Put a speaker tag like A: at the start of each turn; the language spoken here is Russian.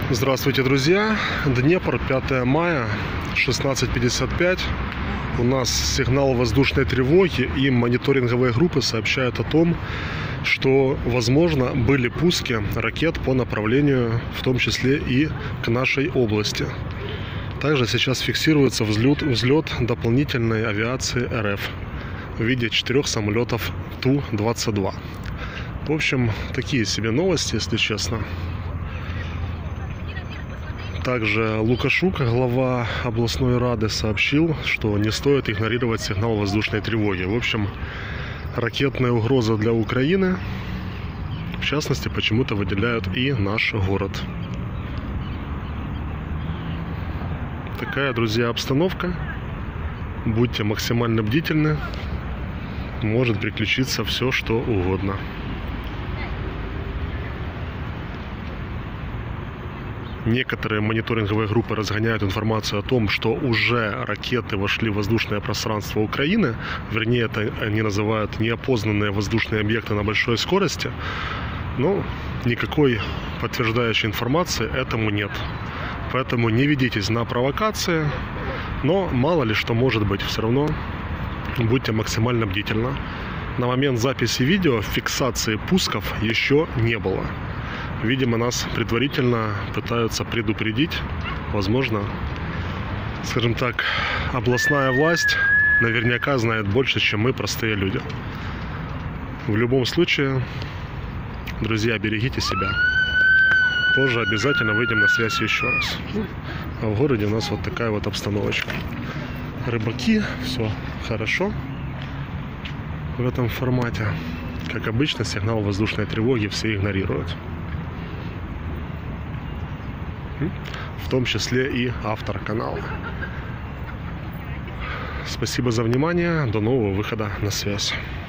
A: Здравствуйте, друзья! Днепр, 5 мая, 16:55. У нас сигнал воздушной тревоги, и мониторинговые группы сообщают о том, что, возможно, были пуски ракет по направлению, в том числе и к нашей области. Также сейчас фиксируется взлет дополнительной авиации РФ в виде 4 самолетов Ту-22. В общем, такие себе новости, если честно. Также Лукашук, глава областной рады, сообщил, что не стоит игнорировать сигнал воздушной тревоги. В общем, ракетная угроза для Украины, в частности, почему-то выделяют и наш город. Такая, друзья, обстановка. Будьте максимально бдительны. Может приключиться все, что угодно. Некоторые мониторинговые группы разгоняют информацию о том, что уже ракеты вошли в воздушное пространство Украины. Вернее, это они называют неопознанные воздушные объекты на большой скорости. Но никакой подтверждающей информации этому нет. Поэтому не ведитесь на провокации. Но мало ли что может быть. Все равно будьте максимально бдительны. На момент записи видео фиксации пусков еще не было. Видимо, нас предварительно пытаются предупредить. Возможно, скажем так, областная власть наверняка знает больше, чем мы, простые люди. В любом случае, друзья, берегите себя. Позже обязательно выйдем на связь еще раз. А в городе у нас вот такая вот обстановочка. Рыбаки, все хорошо в этом формате. Как обычно, сигнал воздушной тревоги все игнорируют. В том числе и автор канала. Спасибо за внимание. До нового выхода на связь.